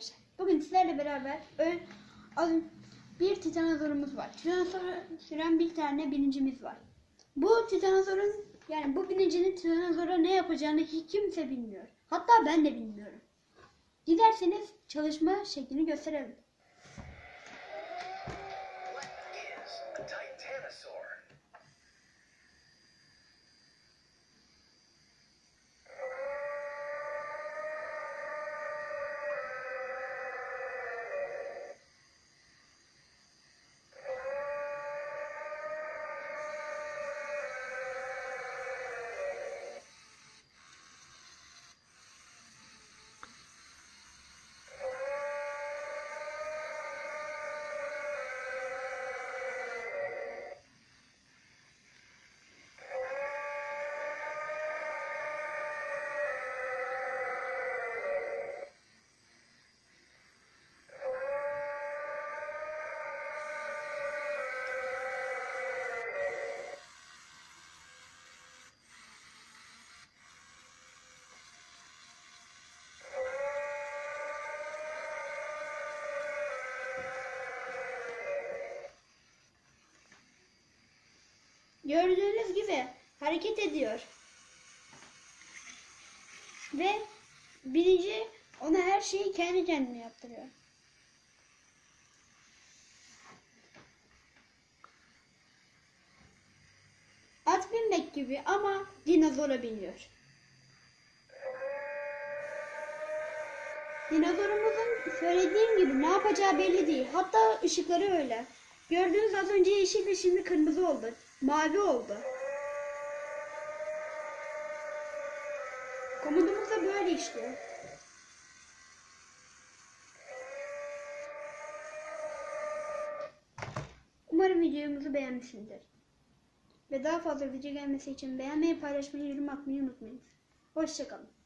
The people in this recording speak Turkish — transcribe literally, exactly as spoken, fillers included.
arkadaşlar. Bugün sizlerle beraber bir titanozorumuz var. Titanozora süren bir tane binicimiz var. Bu titanozorun yani bu binicinin titanozora ne yapacağını hiç kimse bilmiyor. Hatta ben de bilmiyorum. Dilerseniz çalışma şeklini gösterelim. Gördüğünüz gibi hareket ediyor. Ve binici ona her şeyi kendi kendine yaptırıyor. At binmek gibi ama dinozora biniyor. Dinozorumuzun söylediğim gibi ne yapacağı belli değil. Hatta ışıkları öyle. Gördüğünüz az önce yeşil ve şimdi kırmızı oldu. Mavi oldu. Komodumuz da böyle işliyor. Umarım videomuzu beğenmişsinizdir. Ve daha fazla video gelmesi için beğenmeyi, paylaşmayı, yorum atmayı unutmayın. Hoşça kalın.